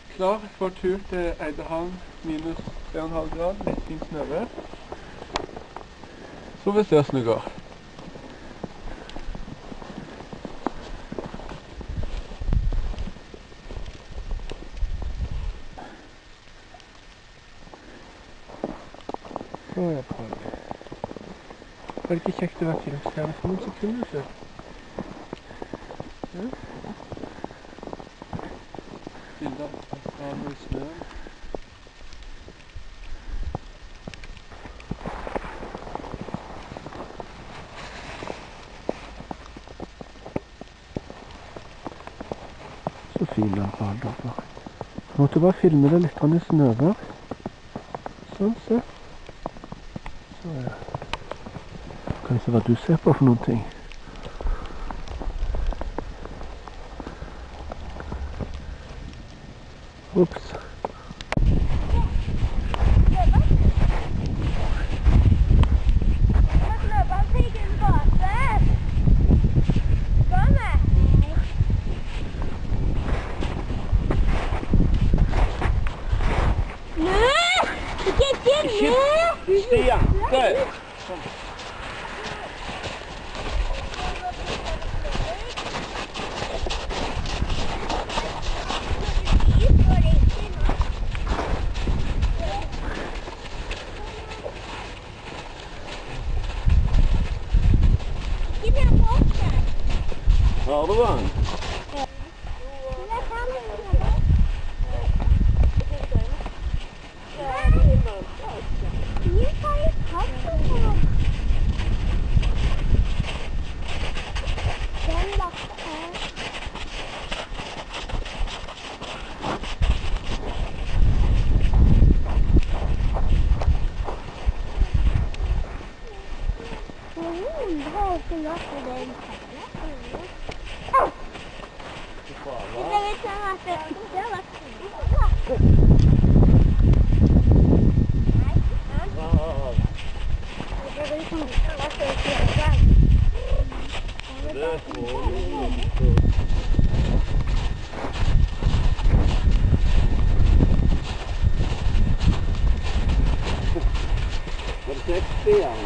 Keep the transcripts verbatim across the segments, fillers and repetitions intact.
Klar for tur til Eidehavn minus tre komma fem grad, letting snøvær. Så vi ser hvordan det går. Så er jeg på det. Var det ikke kjekt å være filmstjerne for noen sekunder siden? Ja. Bilder av stranden i snøen. Så fin den ballen. Jeg måtte bare filme det litt i snøvær. Sånn, se. Så ja. Kan jeg se hva du ser på for noen ting. Ups. Stian, der! Har du den? Var det seksti igjen?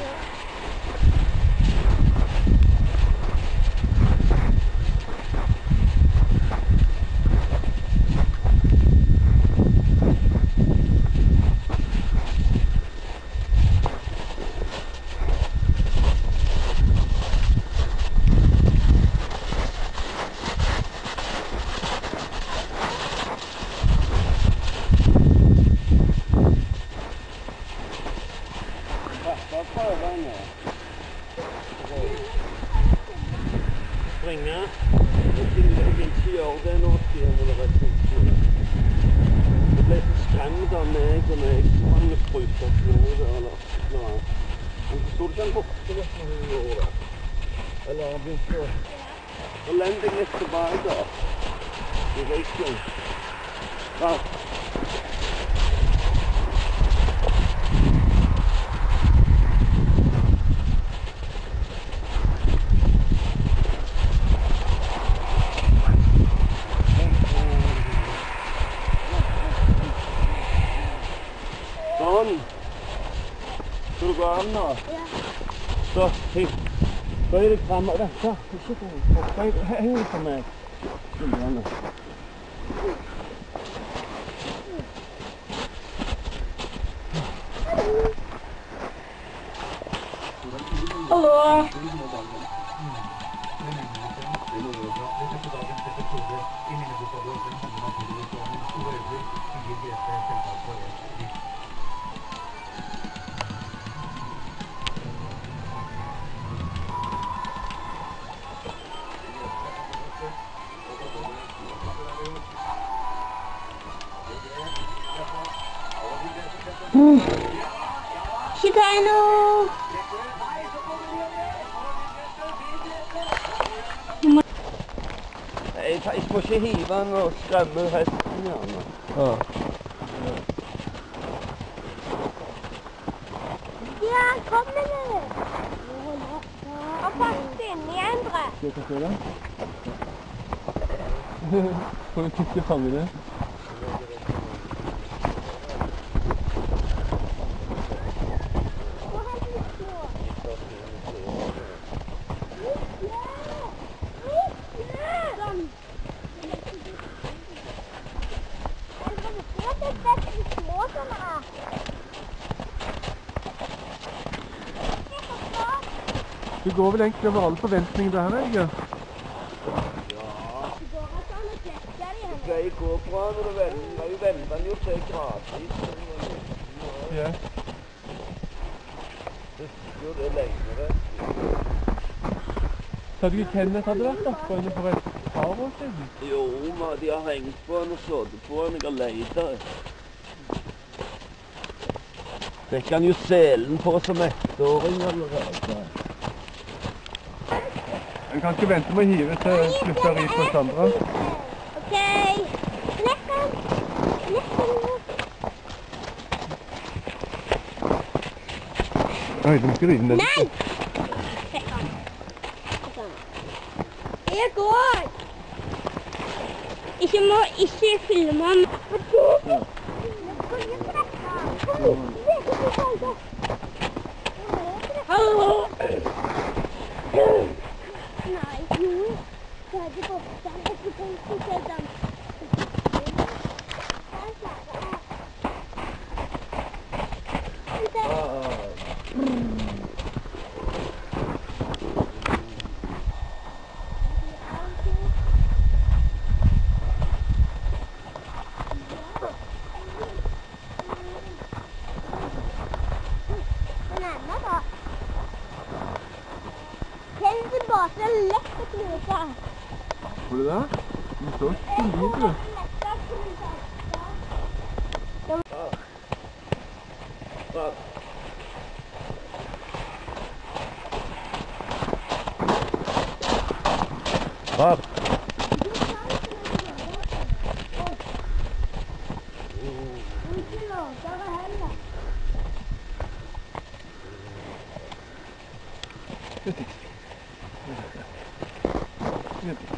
Springe. Jeg ville ikke gjøre det nå, Stian, eller rett og slett. Jeg ble så skremt av meg og meg som han sprutet opp jordet, eller noe annet. Men så stod det ikke en bokse når hun gjorde det. Eller han begynte å... Så lente jeg litt tilbake i ryggen. Ja. Sånn. Skal du gå an nå? Ja. Så, hei. Bøy deg frem og dette. Ikke gå. Bøy deg. Heng deg for meg. Sånn. Hallo. Ikke ta noe. Jeg, jeg må ikke hive den og skremme hesten gjerne. Ja. Ja, kom med det. Og fast inn i andre. Skal jeg ta se det? Får du tykke fange det? Du går vel egentlig over alle forventninger det her, Helge? Det pleier å gå bra når du venter. Du venter den jo til gradvis. Ja. Det gjør det lengre. Så hadde ikke Kenneth hadde vært oppe inne for et par år siden? Jo, men de har hengt på den og sittet på den. Jeg har letet. Fikk han jo selen på som ettåring allerede. En kan ikke vente med å hive til slutter i på Sandra. Ok. Slipp den. Slipp den. Nei, du må ikke rive den. Nei! Slipp den. Jeg går. Ikke må ikke filme den. Hallo! Nei, jo. Så er det borte. Jeg skal ikke se den. Det er lett å knuse. Hvor er det der? Du står stille, du. Bak. Vent.